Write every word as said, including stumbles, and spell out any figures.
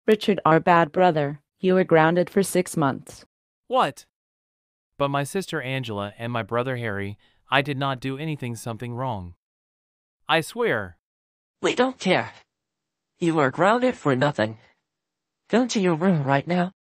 Richard, our bad brother, you were grounded for six months. What? But my sister Angela and my brother Harry, I did not do anything something wrong. I swear. We don't care. You are grounded for nothing. Go to your room right now.